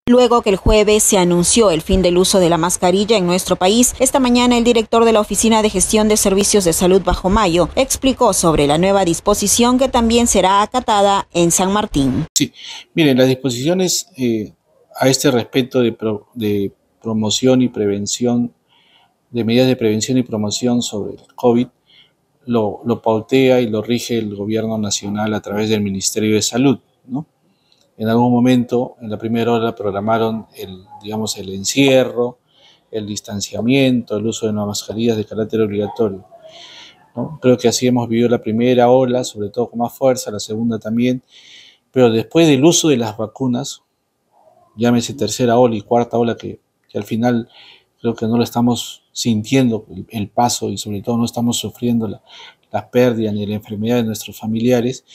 Luego que el jueves se anunció el fin del uso de la mascarilla en nuestro país, esta mañana el director de la Oficina de Gestión de Servicios de Salud Bajo Mayo explicó sobre la nueva disposición que también será acatada en San Martín. Sí, miren, las disposiciones a este respecto de promoción y prevención, de medidas de prevención y promoción sobre el COVID, lo pautea y lo rige el gobierno nacional a través del Ministerio de Salud, ¿no? En algún momento, en la primera hora, programaron el encierro, el distanciamiento, el uso de las mascarillas de carácter obligatorio, ¿no? Creo que así hemos vivido la primera ola, sobre todo con más fuerza, la segunda también, pero después del uso de las vacunas, llámese tercera ola y cuarta ola, que al final creo que no lo estamos sintiendo el paso y sobre todo no estamos sufriendo la pérdida ni la enfermedad de nuestros familiares,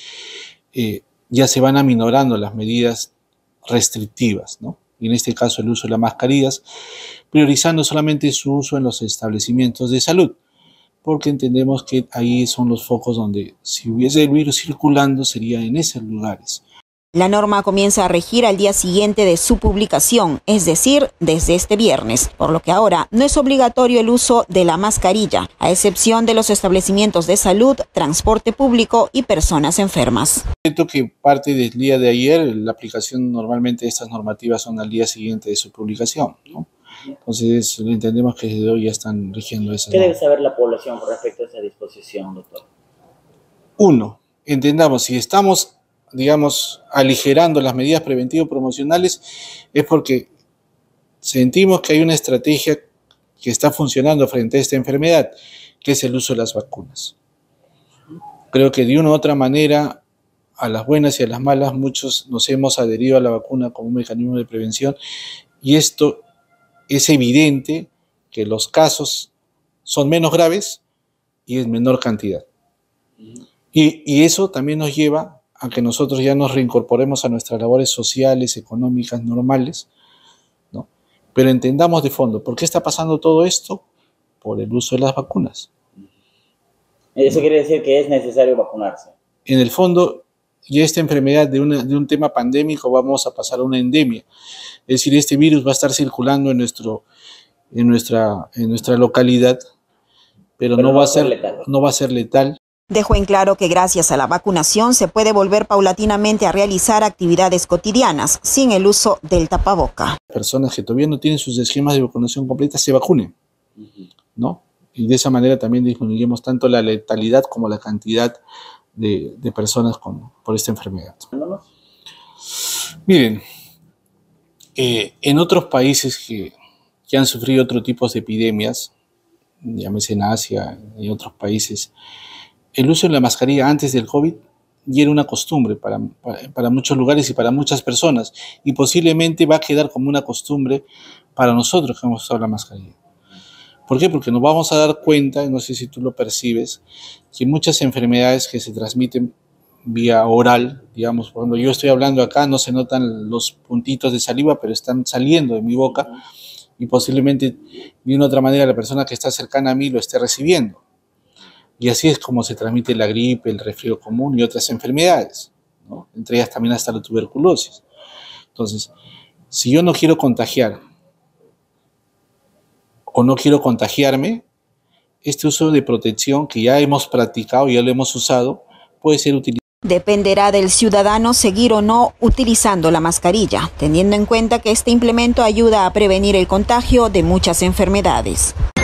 ya se van aminorando las medidas restrictivas, ¿no? Y en este caso el uso de las mascarillas, priorizando solamente su uso en los establecimientos de salud, porque entendemos que ahí son los focos donde si hubiese el virus circulando sería en esos lugares. La norma comienza a regir al día siguiente de su publicación, es decir, desde este viernes, por lo que ahora no es obligatorio el uso de la mascarilla, a excepción de los establecimientos de salud, transporte público y personas enfermas. Siento que parte del día de ayer, la aplicación normalmente de estas normativas son al día siguiente de su publicación, ¿no? Entonces entendemos que desde hoy ya están rigiendo esas normas. ¿Qué debe saber la población con respecto a esa disposición, doctor? Uno, entendamos, si estamos aligerando las medidas preventivo-promocionales es porque sentimos que hay una estrategia que está funcionando frente a esta enfermedad, que es el uso de las vacunas. Creo que de una u otra manera, a las buenas y a las malas, muchos nos hemos adherido a la vacuna como un mecanismo de prevención y esto es evidente que los casos son menos graves y en menor cantidad. Y eso también nos lleva a que nosotros ya nos reincorporemos a nuestras labores sociales, económicas, normales, ¿no? Pero entendamos de fondo, ¿por qué está pasando todo esto? Por el uso de las vacunas. Eso quiere decir que es necesario vacunarse. En el fondo, ya esta enfermedad de un tema pandémico vamos a pasar a una endemia. Es decir, este virus va a estar circulando en nuestra localidad, pero no va a ser letal. Dejó en claro que gracias a la vacunación se puede volver paulatinamente a realizar actividades cotidianas sin el uso del tapaboca. Personas que todavía no tienen sus esquemas de vacunación completa se vacunen, ¿no? Y de esa manera también disminuiremos tanto la letalidad como la cantidad de personas por esta enfermedad. Miren, en otros países que han sufrido otro tipo de epidemias, llámese en Asia y otros países, el uso de la mascarilla antes del COVID ya era una costumbre para muchos lugares y para muchas personas, y posiblemente va a quedar como una costumbre para nosotros que hemos usado la mascarilla. ¿Por qué? Porque nos vamos a dar cuenta, no sé si tú lo percibes, que muchas enfermedades que se transmiten vía oral, digamos, por ejemplo, yo estoy hablando acá, no se notan los puntitos de saliva, pero están saliendo de mi boca, y posiblemente de una u otra manera la persona que está cercana a mí lo esté recibiendo. Y así es como se transmite la gripe, el resfrío común y otras enfermedades, ¿no? Entre ellas también hasta la tuberculosis. Entonces, si yo no quiero contagiar o no quiero contagiarme, este uso de protección que ya hemos practicado, ya lo hemos usado, puede ser utilizado. Dependerá del ciudadano seguir o no utilizando la mascarilla, teniendo en cuenta que este implemento ayuda a prevenir el contagio de muchas enfermedades.